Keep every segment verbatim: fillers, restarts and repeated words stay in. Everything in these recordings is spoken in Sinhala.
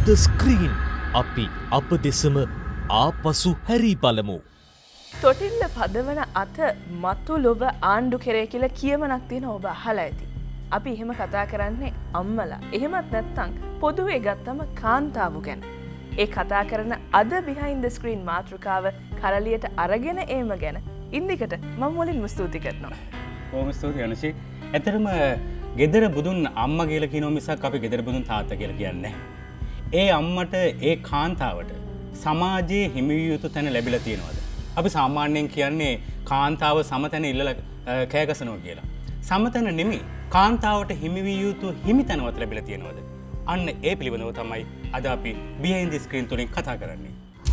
the screen. අපි අප දෙසම ආපසු හැරී බලමු. තොටිල්ල පදවන අත මතු ලොව ආණ්ඩු කෙරේ කියලා කියමනක් තියෙන ඔබ අහලා ඇති. අපි එහෙම කතා කරන්නේ අම්මලා. එහෙමත් නැත්නම් පොදුවේ ගත්තම කාන්තාවු ගැන. ඒ කතා කරන අද behind the screen මාතෘකාව කරලියට අරගෙන ඒම ගැන ඉන්දිකට මම මුලින්ම ස්තුති කරනවා. බොහොම ස්තුතියි අනුෂි. ඇත්තටම ගෙදර බුදුන් අම්මා කියලා කියනවා මිසක් අපි ගෙදර බුදුන් තාත්තා කියලා කියන්නේ නැහැ. ඒ අම්මට ඒ කාන්තාවට සමාජයේ හිමි විය යුතු තැන ලැබිලා තියෙනවද? අපි සාමාන්‍යයෙන් කියන්නේ කාන්තාව සමතැන ඉල්ලලා කෑගසනවා කියලා. සමතැන නෙමෙයි කාන්තාවට හිමි විය යුතු හිමි තැනවත් ලැබිලා තියෙනවද? අන්න ඒ පිළිබඳව තමයි අද අපි behind the screen තුලින් කතා කරන්නේ.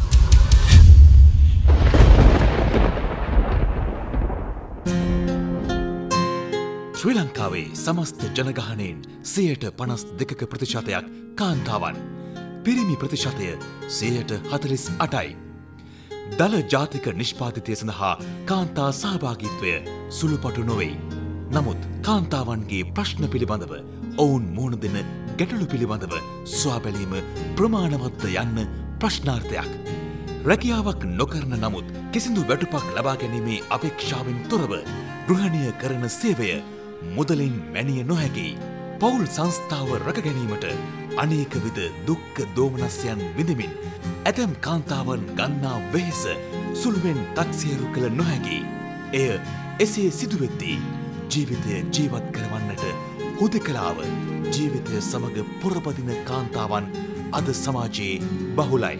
ශ්‍රී ලංකාවේ සමස්ත ජනගහනයෙන් සියයට පනස් දෙකක ප්‍රතිශතයක් කාන්තාවන්. පිරිමි ප්‍රතිශතය සියයට හතළිස් අටයි. දළ ජාතික නිෂ්පාතිතය සඳහා කාන්තා සහභාගීත්වය සුළුපටු නොවෙයි. නමුත් කාන්තාවන්ගේ ප්‍රශ්න පිළිබඳව ඔවුන් මුහුණ දෙන ගැටලු පිළිබඳව සොයාබැලීම ප්‍රමාණවත්ද යන්න ප්‍රශ්නාර්ථයක්. රැකියාවක් නොකරන නමුත් කිසිදු වැටුපක් ලබා ගැනීමේ අපේක්ෂාවෙන් තොරව ගෘහණීය කරන සේවය මුදලින් මැනිය නොහැකි. පවුල් සංස්ථාව රැකගැනීමට අනේක විද දුක්ඛ දෝමනස්යන් විඳමින් ඇතැම් කාන්තාවන් ගන්නා වෙහෙස සුළුවෙන් තක්සේරු කළ නොහැකි. එය එසේ සිදුවෙද්දී ජීවිතය ජීවත් කරවන්නට හුදෙකලාව ජීවිතය සමග පොරබදින කාන්තාවන් අද සමාජයේ බහුලයි.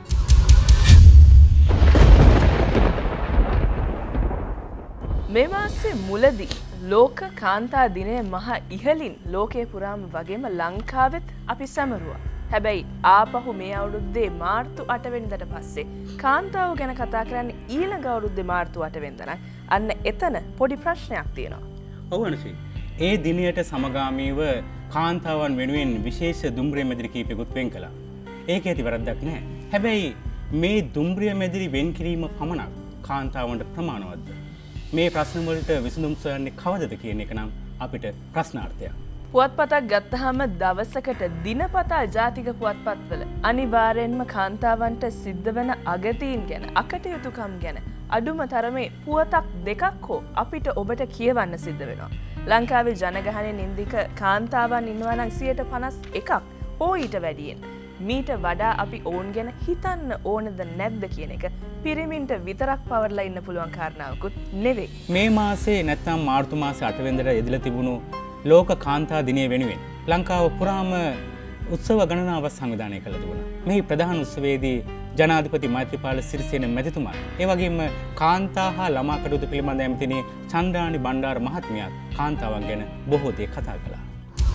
මේ මාසේ මුලදී ලෝක කාන්තා දිනය මහ ඉහළින් ලෝකයේ පුරාම වගේම ලංකාවෙත් අපි සැමරුවා. හැබැයි ආපහු මේ අවුරුද්දේ මාර්තු අට වෙනිදාට පස්සේ කාන්තාව ගැන කතා කරන්නේ ඊළඟ අවුරුද්දේ මාර්තු අට වෙනිදා නම් අන්න එතන පොඩි ප්‍රශ්නයක් තියෙනවා. ඔව් අනුෂි. ඒ දිනයට සමගාමීව කාන්තාවන් වෙනුවෙන් විශේෂ දුම්රිය මැදිරි කීපයකුත් වෙන් කළා. ඒක ඇති වැරද්දක් නැහැ. හැබැයි මේ දුම්රිය මැදිරි වෙන් කිරීම පමණක් කාන්තාවන්ට ප්‍රමාණවත්ද? මේ ප්‍රශ්න වලට විසඳුම් සොයන්නේ කවදද කියන එක නම් අපිට ප්‍රශ්නාර්ථයක්. පුවත්පතක් ගත්තාම දවසකට දිනපතා ජාතික පුවත්පත්වල අනිවාර්යෙන්ම කාන්තාවන්ට සිද්ධ වෙන අගතීන් ගැන අකටයුතුකම් ගැන අඩුම තරමේ පුවතක් දෙකක් හෝ අපිට ඔබට කියවන්න සිද්ධ වෙනවා. ලංකාවේ ජනගහනයෙන් ඉන්දික කාන්තාවන් ඉන්නවා නම් සියයට පනස් එකක් හෝ ඊට වැඩියෙන්. මීට වඩා අපි ඔවුන් ගැන හිතන්න ඕනද නැද්ද කියන එක පිරිමින්ට විතරක් පවර්ලා ඉන්න පුළුවන් කාරණාවකුත් නෙවෙයි. මේ මාසේ නැත්නම් මාර්තු මාසේ අට වෙනිදාට යෙදලා තිබුණු ලෝක කාන්තා දිනය වෙනුවෙන් ලංකාව පුරාම උත්සව ගණනාවක් සංවිධානය කළ තිබුණා. මේ ප්‍රධාන උත්සවයේදී ජනාධිපති මෛත්‍රීපාල සිරිසේන මැතිතුමා ඒ වගේම කාන්තා හා ළමා කටයුතු පිළිබඳ ඇමතිනි චන්ද්‍රානි බණ්ඩාර මහත්මියත් කාන්තාවන් ගැන බොහෝ දේ කතා කළා.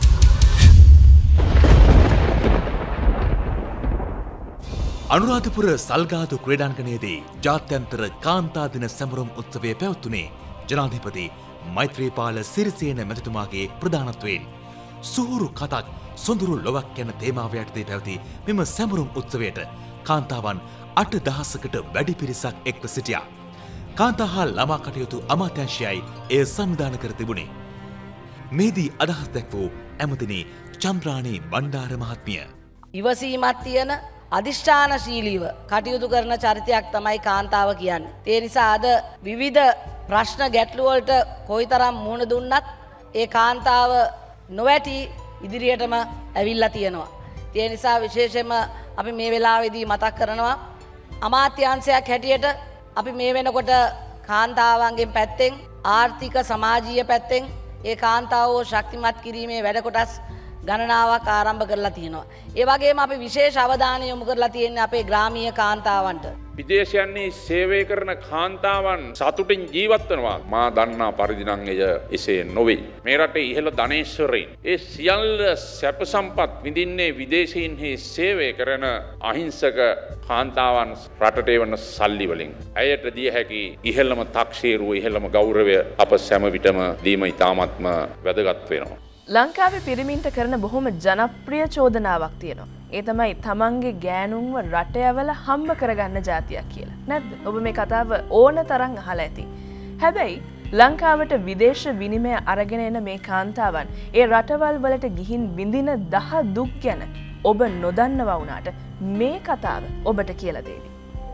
අනුරාධපුර සල්ගාතු ක්‍රීඩාංගණයේදී ජාත්‍යන්තර කාන්තා දින සැමරුම් උත්සවය පැවැත්වුණේ ජනාධිපති මෛත්‍රීපාල සිරිසේන මැතිතුමාගේ ප්‍රධානත්වයෙන්. සුහුරු කතක් සොඳුරු ලොවක් යන තේමාව යටතේ පැවති මෙම සැමරුම් උත්සවයට කාන්තාවන් අට දහසකට වැඩි පිරිසක් එක්ව සිටියා. කාන්තා හා ළමා කටයුතු අමාත්‍යාංශයයි එය සංවිධානය කර තිබුණේ. මෙහිදී අදහස් දැක්වූ ඇමතිනි චන්ද්‍රානි බණ්ඩාර මහත්මිය. ඉවසීමක් තියෙන අධිෂ්ඨානශීලීව කටයුතු කරන චරිතයක් තමයි කාන්තාව කියන්නේ. ඒ නිසා අද විවිධ ප්‍රශ්න ගැටලු වලට කොයිතරම් මුහුණ දුන්නත් ඒ කාන්තාව නොවැටි ඉදිරියටම ඇවිල්ලා තියෙනවා. ඒ නිසා විශේෂයෙන්ම අපි මේ වෙලාවේදී මතක් කරනවා අමාත්‍යාංශයක් හැටියට අපි මේ වෙනකොට කාන්තාවන්ගෙන් පැත්තෙන් ආර්ථික සමාජීය පැත්තෙන් ඒ කාන්තාවෝ ශක්තිමත් කිරීමේ වැඩ කොටස් ගණනාවක් ආරම්භ කරලා තියෙනවා. ඒ වගේම අපි විශේෂ අවධානය යොමු කරලා තියෙන්නේ අපේ ග්‍රාමීය කාන්තාවන්ට. විදේශයන්හි සේවය කරන කාන්තාවන් සතුටින් ජීවත් වෙනවා. මා දන්නා පරිදි නම් එය එසේ නොවේ. මේ රටේ ඉහළ ධනේශ්වරයින් ඒ සියල්ල සැප සම්පත් විඳින්නේ විදේශීන්හි සේවය කරන අහිංසක කාන්තාවන් රටට එවන සල්ලි වලින්. ඇයට දිය හැකි ඉහළම තක්සේරුව ඉහළම ගෞරවය අප සැම විටම දීම ඉතාමත්ම වැදගත් වෙනවා. ලංකාවේ පිරිමින්ට කරන බොහොම ජනප්‍රිය චෝදනාවක් තියෙනවා. ඒ තමයි තමන්ගේ ගෑනුන්ව රට යවලා හම්බ කරගන්න જાතියක් කියලා. නැද්ද? ඔබ මේ කතාව ඕන තරම් අහලා ඇති. හැබැයි ලංකාවට විදේශ විනිමය අරගෙන එන මේ කාන්තාවන් ඒ රටවල් වලට ගිහින් විඳින දහ දුක් ගැන ඔබ නොදන්නවා වුණාට මේ කතාව ඔබට කියලා දෙවි.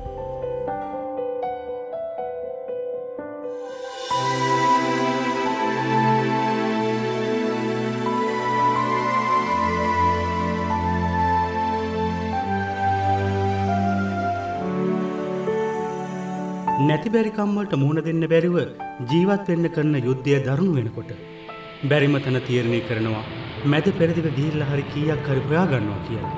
නැති බැරි කම්වලට මුහුණ දෙන්න බැරිව ජීවත් වෙන්න කරන යුද්ධය දරුණු වෙනකොට බැරිම තැන තීරණය කරනවා මැද පෙරදිග ගිහිල්ලා හරි කීයක් හරි හොයා ගන්නවා කියලා.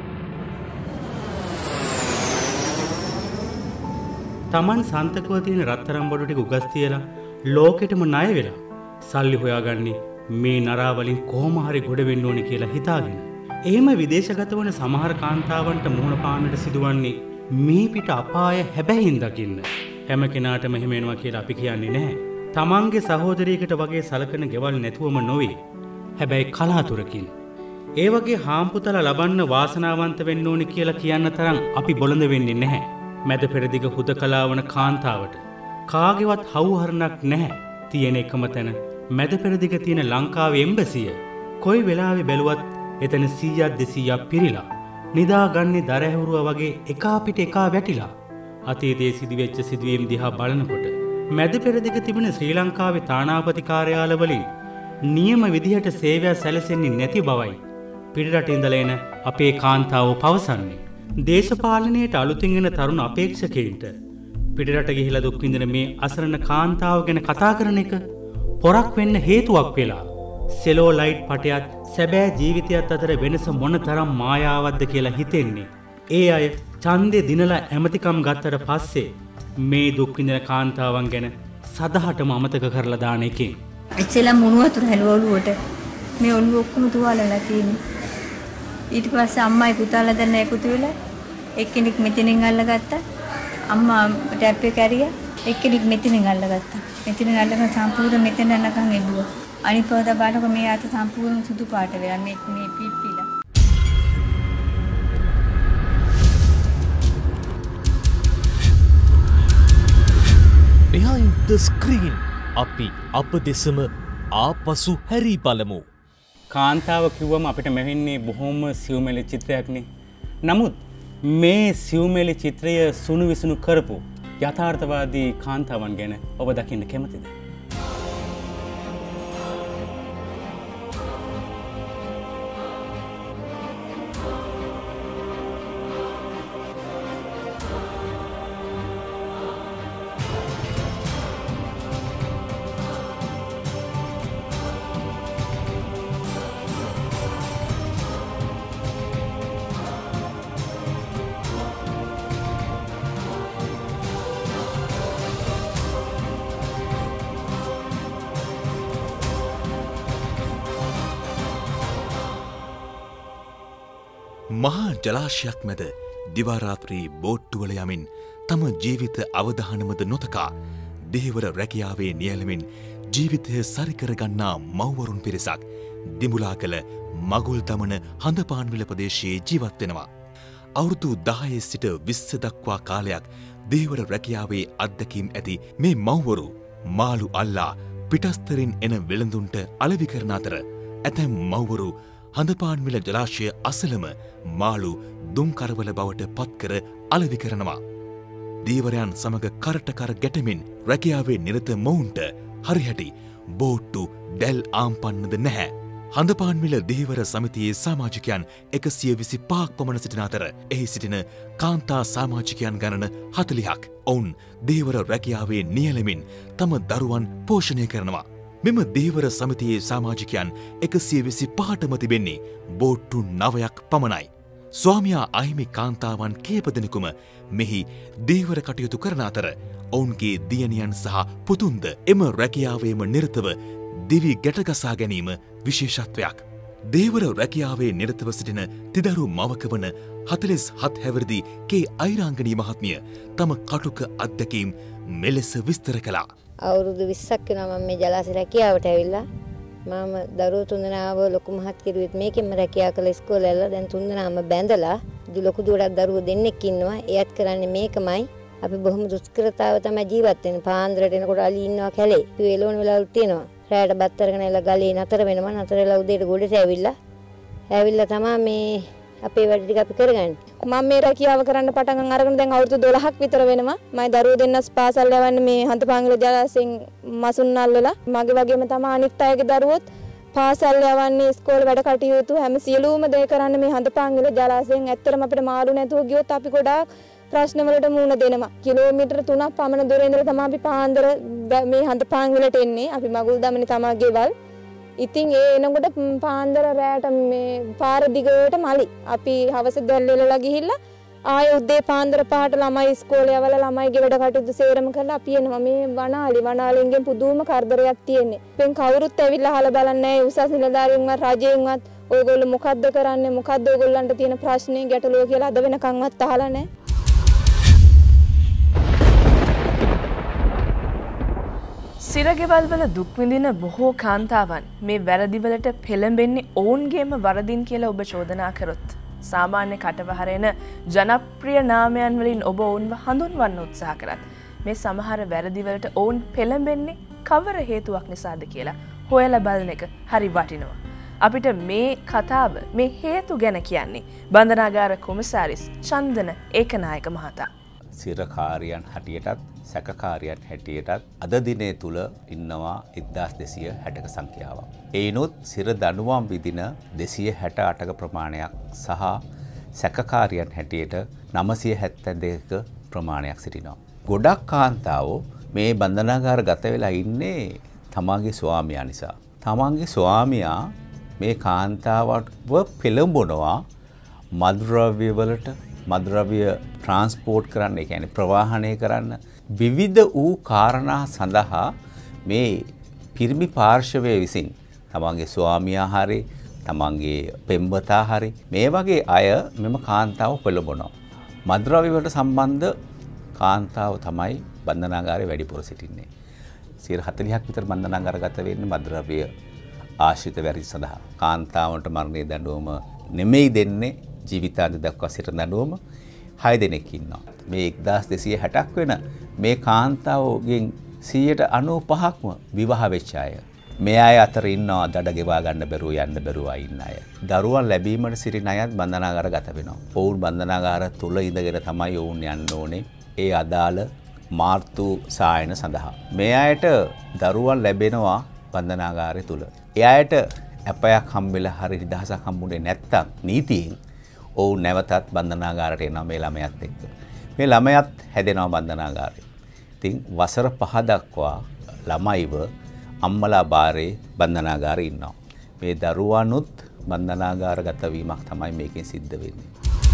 Taman සන්තකව තියෙන රත්තරන් බඩු ටික උගස් තියලා ලෝකෙටම ණය වෙලා සල්ලි හොයාගන්නේ මේ නරා වලින් කොහොම හරි ගොඩ වෙන්න ඕනේ කියලා හිතාගෙන. එහෙම විදේශගත වන සමහර කාන්තාවන්ට මුහුණ පාන්නට සිදුවන්නේ මේ පිට අපාය හැබැයින් දකින්න. හැම කෙනාටම එහෙම වෙනවා කියලා අපි කියන්නේ නැහැ. තමන්ගේ සහෝදරියකට වගේ සලකන ගෙවල් නැතුවම නොවේ. හැබැයි කලාතුරකින්. ඒ වගේ හාම්පුතල ලබන්න වාසනාවන්ත වෙන්න ඕනේ කියලා කියන්න තරම් අපි බොළඳ වෙන්නේ නැහැ. මැද පෙරදිග හුදකලා වන කාන්තාවට කාගේවත් හවුහරණක් නැහැ. තියෙන එකම තැන මැද පෙරදිග තියෙන ලංකාවේ එම්බසිය. කොයි වෙලාවෙ බැලුවත් එතන සීයක් දෙසීයක් පිරීලා. නිදාගන්නේ දරහැවුරුවා වගේ එකා පිට එකා වැටිලා. අතීතයේ සිදුවෙච්ච සිදුවීම් දිහා බලනකොට මැද පෙරදිග තිබෙන ශ්‍රී ලංකාවේ තානාපති කාර්යාලවලින් නියම විදිහට සේවය සැලසෙන්නේ නැති බවයි පිටරට ඉඳලා එන අපේ කාන්තාවෝ පවසන්නේ. දේශපාලනයට අලුතින් එන තරුණ අපේක්ෂකයින්ට පිටරට ගිහිලා දුක් විඳින මේ අසරණ කාන්තාව ගැන කතා කරන එක පොරක් වෙන්න හේතුවක් වෙලා සෙලෝ ලයිට් පටයත් සැබෑ ජීවිතයත් අතර වෙනස මොන තරම් මායාවක්ද කියලා හිතෙන්නේ. ඒ අය ඡන්දේ දිනලා ඇමතිකම් ගත්තට පස්සේ මේ දුක් විඳින කාන්තාවන් ගැන සදහටම අමතක කරලා දාන එකේ. එච්චලා මුණු වතුර හැලුව ඔළුවට මේ ඔළුව ඔක්කොම තුවාලලා තියෙන්නේ. ඊට පස්සේ අම්මයි පුතාලා දැන් එකතු වෙලා එක්කෙනෙක් මෙතනින් අල්ලගත්තා. අම්මා ටැප් එක ඇරියා. එක්කෙනෙක් මෙතනින් අල්ලගත්තා. මෙතනින් අල්ලගෙන සම්පූර්ණ මෙතන යනකම් එළුවා. අනිත් පොද බලනකොට මේ අත සම්පූර්ණ සුදු පාට වෙලා මේ මේ පිප්පිලා. Behind the screen අපි අප දෙසම ආපසු හැරී බලමු. කාන්තාව කිව්වම අපිට මෙහෙන්නේ බොහොම සියුමැලි චිත්‍රයක්නේ. නමුත් මේ සියුමැලි චිත්‍රය සුණු විසුණු කරපු යථාර්ථවාදී කාන්තාවන් ගැන ඔබ දකින්න කැමතිද? මහා ජලාශයක් මැද දිවාරාත්‍රී බෝට්ටුවල යමින් තම ජීවිත අවධානමද නොතකා දෙහිවර රැකියාවේ නියැලමින් ජීවිතය සරිකරගන්නා මව්වරුන් පිරිසක් දිඹුලා කළ මගුල් දමන හඳපාන්විල ප්‍රදේශයේ ජීවත් වෙනවා. අවුරුදු දහයේ සිට විස්ස දක්වා කාලයක් දෙහිවර රැකියාවේ අත්දැකීම් ඇති මේ මව්වරු මාළු අල්ලා පිටස්තරින් එන වෙළඳුන්ට අලෙවි කරන අතර ඇතැම් මව්වරු හඳපාන්විල ජලාශය අසලම මාළු දුම්කරවල බවට පත්කර අලෙවි කරනවා. දීවරයන් සමග කරට කර ගැටමින් රැකියාවේ නිරත මොවුන්ට හරිහැටි බෝට්ටු දැල් ආම්පන්නද නැහැ. හඳපාන්විල දෙහිවර සමිතියේ සමාජිකයන් එකසිය විසි පහක් පමණ සිටින අතර එහි සිටින කාන්තා සමාජිකයන් ගණන හතළිහක් ඔවුන් දෙහිවර රැකියාවේ නියැලෙමින් තම දරුවන් පෝෂණය කරනවා. මෙම දෙහිවර සමිතියේ සමාජිකයන් එකසිය විසි පහටම තිබෙන්නේ බෝට්ටු නවයක් පමණයි. ස්වාමියා අහිමි කාන්තාවන් කීප දෙනෙකුම මෙහි දෙහිවර කටයුතු කරන අතර ඔවුන්ගේ දියණියන් සහ පුතුන්ද එම රැකියාවේම නිරතව දිවි ගැටගසා ගැනීම විශේෂත්වයක්. දෙහිවර රැකියාවේ නිරතව සිටින තිදරු මවක වන හතළිස් හත් හැවිරිදි කේ අයිරාංගනී මහත්මිය තම කටුක අත්දැකීම් මෙලෙස විස්තර කළා. අවුරුදු විස්සක් වෙනවා මම මේ ජලාශය රැකියාවට ඇවිල්ලා. මම දරුවෝ තුන්දෙනාව ලොකු මහත් කිරුවෙත් මේකෙන්ම රැකියාව කළ ඉස්කෝලේ ඇවිල්ලා දැන් තුන්දෙනාම බැඳලා ලොකු දුරක් දරුවෝ දෙන්නෙක් ඉන්නවා. එයත් කරන්නේ මේකමයි. අපි බොහොම දුෂ්කරතාව තමයි ජීවත් වෙන්නේ. පාන්දරට එනකොට අලි ඉන්නවා කැලේ. අපි එළවන වෙලාවලුත් තියෙනවා. රැයට බත් අරගෙන එලා ගලේ නතර වෙනවා. නතර වෙලා උදේට ගොඩට ඇවිල්ලා ඇවිල්ලා තමයි මේ අපේ වැඩ ටික අපි කරගන්න. මම මේ රැකියාව කරන්න පටන් අරගෙන දැන් අවුරුදු දොළහක් විතර වෙනවා. මම දරුවෝ දෙන්නස් පාසල් යවන්නේ මේ හන්දපාංගල ජලාශයෙන් මසුන්නල්ලලා. මගේ වගේම තමයි අනිත් අයගේ දරුවොත් පාසල් යවන්නේ ඉස්කෝලේ වැඩ කටයුතු හැම සියලුම දේ කරන්නේ මේ හන්දපාංගල ජලාශයෙන්. ඇත්තටම අපිට මාළු නැතුව ගියොත් අපි ගොඩාක් ප්‍රශ්න වලට මුහුණ දෙනවා. කිලෝමීටර් තුනක් පමණ දුර ඉඳලා තමයි අපි පාන්දර මේ හන්දපාංගලට එන්නේ. අපි මගුල් දමනේ තමයි ගෙවල්. ඉතින් ඒ එනකොට පාන්දර රැට මේ පාර දිගට මලි. අපි හවස දැල්ලෙලලා ගිහිල්ලා ආයෙ උදේ පාන්දර පහට ළමයි ඉස්කෝලේ යවලා ළමයිගේ වැඩ කටයුතු සේරම කරලා අපි එනවා. මේ වනාලි වනාලෙන්ගෙන් පුදුම කරදරයක් තියෙන්නේ. පෙන් කවුරුත් ඇවිල්ලා අහලා බලන්නේ නැහැ. උසස් නිලධාරීන්වත් රජයෙන්වත් ඔයගොල්ලෝ මොකද්ද කරන්නේ? මොකද්ද ඔයගොල්ලන්ට තියෙන ප්‍රශ්නේ ගැටලුව කියලා අද වෙනකන්වත් අහලා නැහැ. සිරගෙවල් වල දුක් විඳින බොහෝ කාන්තාවන් මේ වැරදිවලට පෙළඹෙන්නේ ඔවුන්ගේම වරදින් කියලා ඔබ චෝදනා කරොත් සාමාන්‍ය කටවහරෙන ජනප්‍රිය නාමයන් වලින් ඔබ ඔවුන්ව හඳුන්වන්න උත්සාහ කරත් මේ සමහර වැරදිවලට ඔවුන් පෙළඹෙන්නේ කවර හේතුවක් නිසාද කියලා හොයලා බලන එක හරි වටිනවා. අපිට මේ කතාව මේ හේතු ගැන කියන්නේ බන්ධනාගාර කොමසාරිස් චන්දන ඒකනායක මහතා. සිරකාරියන් හැටියටත් සැකකාරියන් හැටියටත් අද දිනේ තුල ඉන්නවා එක්දාස් දෙසිය හැටක සංඛ්‍යාවක්. ඒනොත් සිර දඬුවම් විදින දෙසිය හැට අටක ප්‍රමාණයක් සහ සැකකාරියන් හැටියට නවසිය හැත්තෑ දෙකක ප්‍රමාණයක් සිටිනවා. ගොඩක් කාන්තාවෝ මේ බන්ධනාගාර ගත වෙලා ඉන්නේ තමන්ගේ ස්වාමියා නිසා. තමන්ගේ ස්වාමියා මේ කාන්තාවව පෙළඹවනවා මද්ද්‍රව්‍ය වලට මද්ද්‍රව්‍ය ට්‍රාන්ස්පෝර්ට් කරන්න, ඒ කියන්නේ ප්‍රවාහනය කරන්න විවිධ වූ කාරණා සඳහා මේ පිරිමි පාර්ශවය විසින් තමන්ගේ ස්වාමියා හරි තමන්ගේ පෙම්වතා හරි මේ වගේ අය මෙම කාන්තාව පෙළඹවනවා. මද්ද්‍රව්‍ය වලට සම්බන්ධ කාන්තාව තමයි බන්ධනාගාරයේ වැඩිපුර සිටින්නේ. සියයට හතළිහක් විතර බන්ධනාගාර ගත වෙන්නේ මද්ද්‍රව්‍ය ආශ්‍රිත වැරදි සඳහා. කාන්තාවන්ට මරණය දඬුවම නෙමෙයි දෙන්නේ, ජීවිතාන්ත දක්වා සිට දඬුවම හය දෙනෙක් ඉන්නවා. මේ එක්දාස් දෙසිය හැටක් වෙන මේ කාන්තාවගෙන් සියයට අනූපහක්ම විවාහ වෙච්ච අය. මේ අය අතර ඉන්නවා දඩ ගෙවා ගන්න බැරුව යන්න බැරුව ඉන්න අය. දරුවන් ලැබීමට සිටින අයත් බන්ධනාගාර ගත වෙනවා. ඔවුන් බන්ධනාගාර තුල ඉඳගෙන තමයි ඔවුන් යන්න ඕනේ ඒ අදාළ මාර්තු සායන සඳහා. මේ අයට දරුවන් ලැබෙනවා බන්ධනාගාරය තුල. ඒ අයට අපයක් හම්බෙලා හරි නිදහසක් හම්බුනේ නැත්තම් නීතියෙන් ඔවුන් නැවතත් බන්ධනාගාරයට එනවා මේ ළමයාත් එක්ක. මේ ළමයාත් හැදෙනවා බන්ධනාගාරේ. ඉතින් වසර පහ දක්වා ළමයිව අම්මලා බාරේ බන්ධනාගාරේ ඉන්නවා. මේ දරුවනුත් බන්ධනාගාරගත වීමක් තමයි මේකෙන් සිද්ධ වෙන්නේ.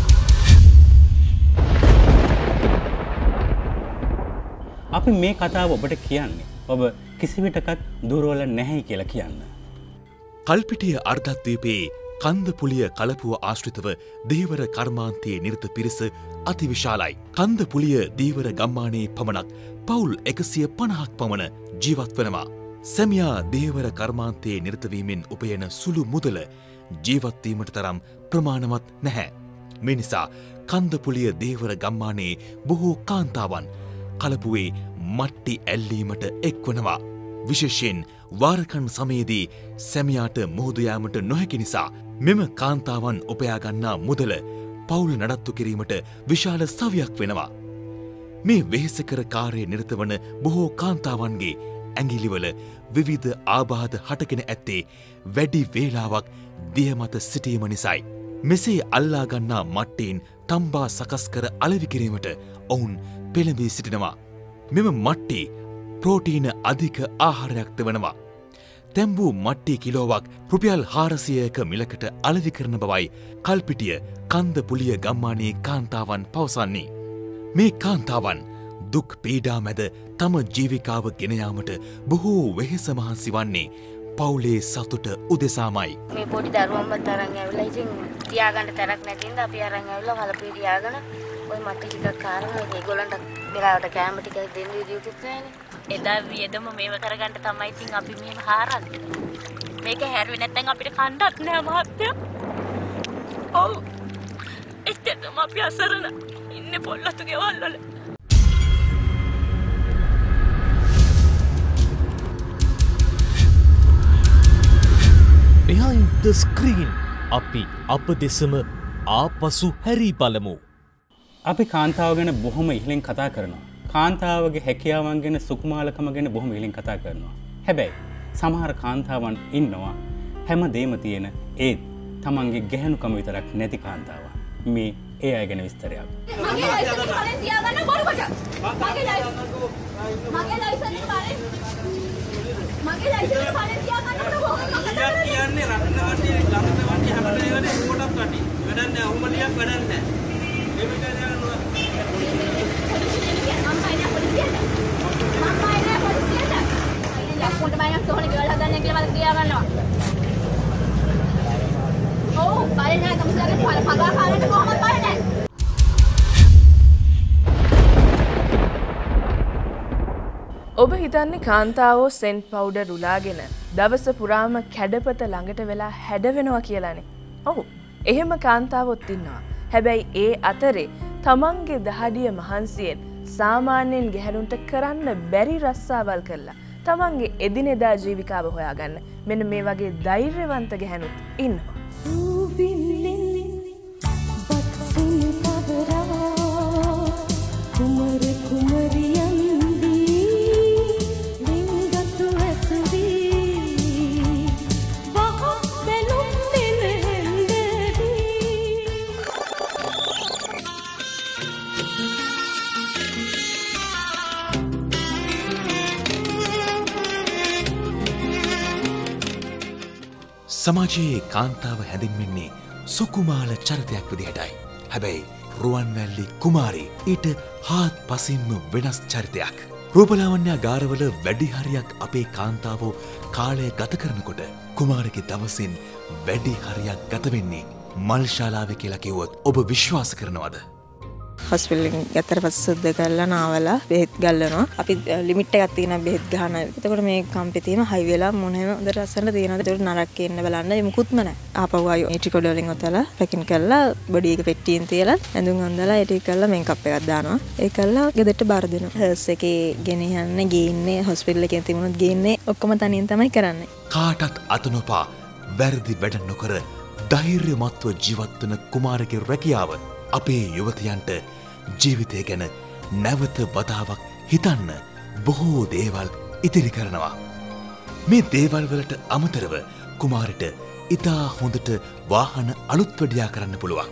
අපි මේ කතාව ඔබට කියන්නේ ඔබ කිසිවිටකත් දුරවල නැහැ කියලා කියන්න. කල්පිටිය අර්ධද්වීපයේ කන්දපුලිය කලපුව ආශ්‍රිතව දේවර කර්මාන්තයේ නිරත පිරිස අතිවිශාලයි. කන්දපුලිය දීවර ගම්මානයේ පමණක් පවුල් එකසිය පණහක් පමණ ජීවත් වනවා. සැමියා දේවර කර්මාන්තයේ නිරතවීමෙන් උපයන සුළු මුදල ජීවත්වීමට තරම් ප්‍රමාණවත් නැහැ. මේ නිසා කන්දපුලිය දේවර ගම්මානයේ බොහෝ කාන්තාවන් කලපුවේ මට්ටි ඇල්ලීමට එක්වනවා. විශේෂයෙන් වාරකන් සමයේදී සැමියාට මුහුදු යාමට නොහැකි නිසා මෙම කාන්තාවන් උපයාගන්නා මුදල පවුල් නඩත්තු කිරීමට විශාල සවියක් වෙනවා. මේ වෙහෙසකර කාර්යයේ නිරත වන බොහෝ කාන්තාවන්ගේ ඇඟිලිවල විවිධ ආබාධ හටගෙන ඇත්තේ වැඩි වේලාවක් දිය මත සිටීම නිසායි. මෙසේ අල්ලා ගන්නා මට්ටීන් තම්බා සකස් කර අලෙවි කිරීමට ඔවුන් පෙළඹී සිටිනවා. මෙම මට්ටි ප්‍රෝටීන අධික ආහාරයක්ද වනවා. තැම්බූ මට්ටි කිලෝවක් රුපියල් හාරසියයක මිලකට අලෙවි කරන බවයි කල්පිටිය කන්දපුලිය ගම්මානයේ කාන්තාවන් පවසන්නේ. මේ කාන්තාවන් දුක් පීඩා මැද තම ජීවිකාව ගෙන යාමට බොහෝ වෙහෙස මහන්සි වන්නේ පවුලේ සතුට උදෙසාමයි. මේ පොඩි දරුවන්වත් අරන් ඇවිල්ලා ඉතින් තියාගන්න තැනක් නැති හින්දා අපි අරන් ඇවිල්ලා කලපිය තියාගෙන ওই මට්ටි ටිකක් කාරණා ඒගොල්ලන්ට වෙලාවට කැම ටික දෙන්න විදියකුත් නැහැනේ. එදා වියදම මේව කරගන්න තමයි ඉතින් අපි මෙහෙම හාරන්නේ. මේක හැරුවේ නැත්නම් අපිට කණ්ඩත් නෑ මහත්තයා. ඔව්. එච්චරම අපි අසරණ ඉන්නේ පොල්ලතු ගෙවල් වල. Behind the screen අපි අප දෙසම ආපසු හැරී බලමු. අපි කාන්තාව ගැන බොහොම ඉහලින් කතා කරනවා. කාන්තාවගේ හැකියාවන් ගැන සුකුමාලකම ගැන බොහොම ඉහලින් කතා කරනවා. හැබැයි සමහර කාන්තාවන් ඉන්නවා හැම දෙයක්ම තියෙන ඒත් තමන්ගේ ගැහැණුකම විතරක් නැති කාන්තාවන්. මේ ඒ අය ගැන විස්තරයක්. මගේ ලයිසන් එක බලෙන් තියාගන්න බොරුකට. මගේ ලයිසන් මගේ ලයිසන් එක බලෙන් මගේ ලයිසන් එක බලෙන් තියාගන්න බොරුකට. මම කියන්නේ රටන වටේ ළඟට වටේ හැමදේම වෙන්නේ කොටක් වටේ. වැඩක් නැහැ. උඹලියක් වැඩක් නැහැ. මේක තියාගන්නවා. මම අයිනේ පොලිසියට. මම අයිනේ පොලිසියට. අයිනේ ලක්කොට බයයක් තෝරන ගෙවල් හදන්න කියලා මම තියාගන්නවා. ඔව් බය නැහැ කමුසලගේ පගා කාලේට කොහොමද බය නැහැ. ඔබ හිතන්නේ කාන්තාවෝ සෙන්ට් පවුඩර් උලාගෙන දවස පුරාම කැඩපත ළඟට වෙලා හැඩවෙනවා කියලානේ. ඔව් එහෙම කාන්තාවොත් ඉන්නවා. හැබැයි ඒ අතරේ තමන්ගේ දහඩිය මහන්සියෙන් සාමාන්‍යයෙන් ගැහැණුන්ට කරන්න බැරි රස්සාවල් කරලා තමන්ගේ එදිනෙදා ජීවිකාව හොයාගන්න මෙන්න මේ වගේ ධෛර්යවන්ත ගැහැණුත් ඉන්නවා. සමාජයේ කාන්තාව හැඳින්වෙන්නේ සුකුමාල චරිතයක් විදිහටයි. හැබැයි රුවන්වැල්ලි කුමාරී ඊට හාත් පසින්ම වෙනස් චරිතයක්. රූපලාවන්‍ය ගාරවල වැඩි හරියක් අපේ කාන්තාවෝ කාලය ගත කරනකොට කුමාරගේ දවසින් වැඩි හරියක් ගත වෙන්නේ මල් ශාලාවේ කියලා කිව්වොත් ඔබ විශ්වාස කරනවද? හොස්පිටල් ගත්තට පස්සේ සුද්ධ කරලා නාවලා බෙහෙත් ගල්ලනවා. අපි ලිමිට් එකක් තියෙනවා බෙහෙත් ගන්න. එතකොට මේ කම්පේ තියෙන හයි වෙලා මොනෙම හොඳට අස්සන්න තියෙනවා. ඒකට නරක් එන්න බලන්න මුකුත්ම නැහැ. ආපහු ආයෝ ඒටිකොඩ වලින් ඔතලා පැකින් කරලා බොඩි එක පෙට්ටියෙන් තියලා ඇඳුම් අඳලා ඒ ටික කරලා මේකප් එකක් දානවා. ඒ කරලා ගෙදරට බාර දෙනවා. හර්ස් එකේ ගෙනියන්නේ ගේන්නේ හොස්පිටල් එකේ තිබුණොත් ගේන්නේ ඔක්කොම තනියෙන් තමයි කරන්නේ. කාටත් අත නොපා වැරදි වැඩ නොකර ධෛර්යමත්ව ජීවත් වන කුමාරගේ රැකියාව අපේ යුවතියන්ට ජීවිතය ගැන නැවත වතාවක් හිතන්න බොහෝ දේවල් ඉතිරි කරනවා. මේ දේවල් වලට අමතරව කුමාරට ඉතා හොඳට වාහන අලුත් වැඩියා කරන්න පුළුවන්.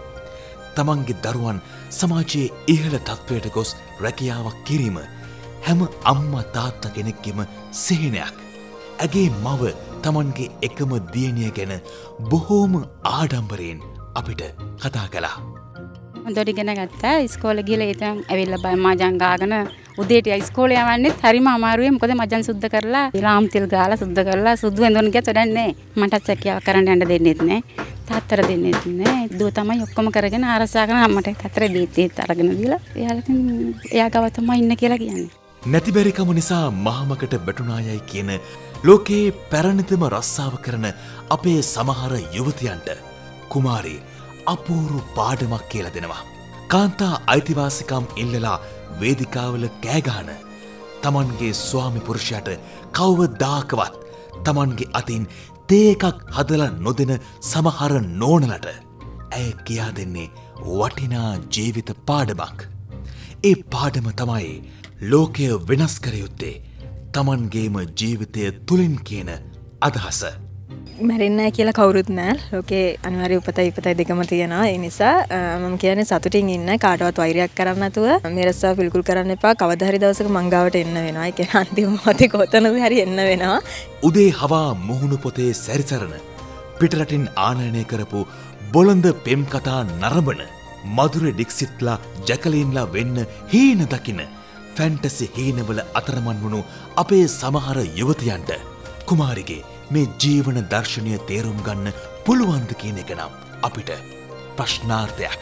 තමන්ගේ දරුවන් සමාජයේ ඉහළ තත්ත්වයට ගොස් රැකියාවක් කිරීම හැම අම්මා තාත්තා කෙනෙක්ගේම සිහිනයක්. ඇගේ මව තමන්ගේ එකම දියණිය ගැන බොහෝම ආඩම්බරයෙන් අපිට කතා කළා. හොඳට ඉගෙන ගත්තා. ඉස්කෝලේ ගිහලා ඉතින් ඇවිල්ලා බය මජන් ගාගෙන උදේට ඉස්කෝලේ යවන්නෙත් හරිම අමාරුයි. මොකද මජන් සුද්ධ කරලා ලාම් තෙල් ගාලා සුද්ධ කරලා සුදු වෙනදොන් ගියත් වැඩක් නැහැ. මටත් සැකියාව කරන්න යන්න දෙන්නෙත් නැහැ. තාත්තට දෙන්නෙත් නැහැ. දුව තමයි ඔක්කොම කරගෙන ආරසා කරන අම්මට තාත්තට දීත් අරගෙන දීලා එයාලා ඉතින් එයා ගාව තමයි ඉන්න කියලා කියන්නේ. නැතිබැරිකම නිසා මහමකට වැටුණායයි කියන ලෝකයේ පැරණිතම රස්සාව කරන අපේ සමහර යුවතියන්ට කුමාරී අපූරු පාඩමක් කියලා දෙනවා. කාන්තා අයිතිවාසිකම් ඉල්ලලා වේදිකාවල කෑගහන තමන්ගේ ස්වාමි පුරුෂයාට කවදාකවත් තමන්ගේ අතින් තේ එකක් හදලා නොදෙන සමහර නෝනලට ඇය කියා දෙන්නේ වටිනා ජීවිත පාඩමක්. ඒ පාඩම තමයි ලෝකය වෙනස් කර යුත්තේ තමන්ගේම ජීවිතය තුලින් කියන අදහස. මැරෙන්නේ කියලා කවුරුත් නැහැ. ලෝකේ අනිවාර්ය උපතයි විපතයි දෙකම තියෙනවා. ඒ නිසා මම කියන්නේ සතුටින් ඉන්න කාටවත් වෛරයක් කරන්න නැතුව මේ රස්සාව පිළිකුල් කරන්න එපා. කවදා හරි දවසක මං ගාවට එන්න වෙනවා. ඒ කියන්නේ අන්තිම මොහොතේ කොතනද හරි එන්න වෙනවා. උදේ හවා මුහුණු පොතේ සැරිසරන පිටරටින් ආනයනය කරපු බොළඳ පෙම් කතා නරඹන මధుර ඩික්සිත්ලා ජැකලින්ලා වෙන්න හීන දකින ෆැන්ටසි හීනවල අතරමන් වුණු අපේ සමහර යුවතියන්ට කුමාරිගේ මේ ජීවන දර්ශනය තේරුම් ගන්න පුළුවන්ද කියන එක නම් අපිට ප්‍රශ්නාර්ථයක්.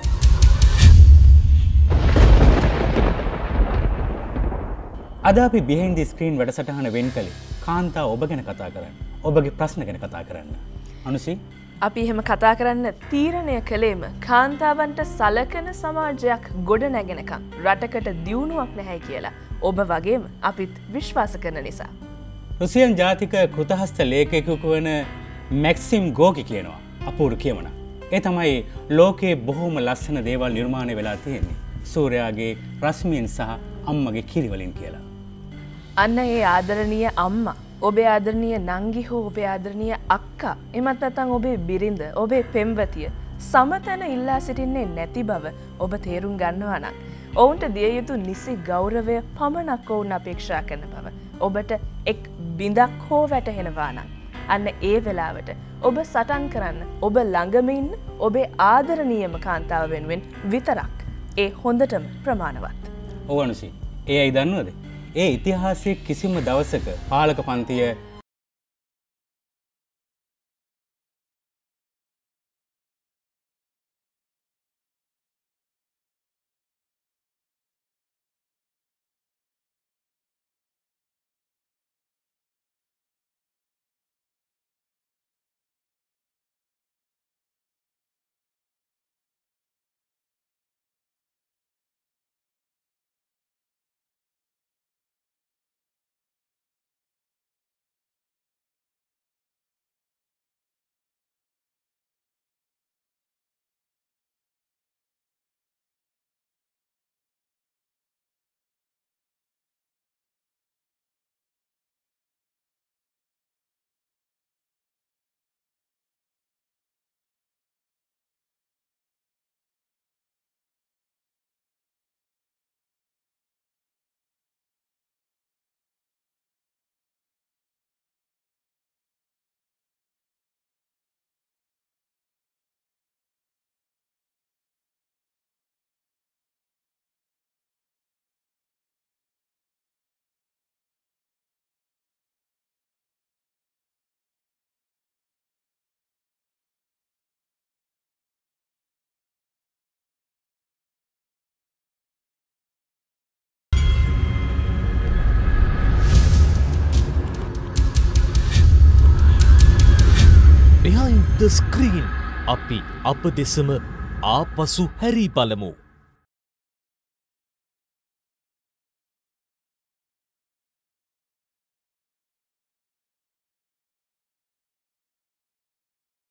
අද අපි behind the screen වැඩසටහන වෙන් කළේ කාන්තා ඔබ ගැන කතා කරන්න. ඔබගේ ප්‍රශ්න ගැන කතා කරන්න. අනුසී අපි එහෙම කතා කරන්න තීරණය කළේම කාන්තාවන්ට සලකන සමාජයක් ගොඩ නැගෙනකම් රටකට දියුණුවක් නැහැ කියලා ඔබ වගේම අපිත් විශ්වාස කරන නිසා. රුසියන් ජාතික කෘතහස්ත ලේඛකයෙකු වන මැක්සිම් ගෝකි කියනවා අපූර්ව කියමනක්. ඒ තමයි ලෝකයේ බොහෝම ලස්සන දේවල් නිර්මාණය වෙලා තියෙන්නේ. සූර්යාගේ රශ්මියෙන් සහ අම්මගේ කිරිවලින් කියලා. අන්න ඒ ආදරණීය අම්මා, ඔබේ ආදරණීය නංගි හෝ ඔබේ ආදරණීය අක්කා, එමත් නැත්නම් ඔබේ බිරිඳ, ඔබේ පෙම්වතිය සමතැන ඉල්ලා සිටින්නේ නැති බව ඔබ තේරුම් ගන්නවා නම් ඔවුන්ට දිය යුතු නිසි ගෞරවය පමණක් ඔවුන් අපේක්ෂා කරන බව ඔබට එක් බිඳක් හෝ වැටහෙනවා නම් අන්න ඒ වෙලාවට ඔබ සටන් කරන්න ඔබ ළඟම ඉන්න ඔබේ ආදරණීයම කාන්තාව වෙනුවෙන් විතරක්. ඒ හොඳටම ප්‍රමාණවත්. ඔව් අනුසි. ඒ අය දන්නවද? ඒ ඉතිහාසයේ කිසිම දවසක පාලක පන්තිය Behind the screen අපි අප දෙසම ආපසු හැරී බලමු.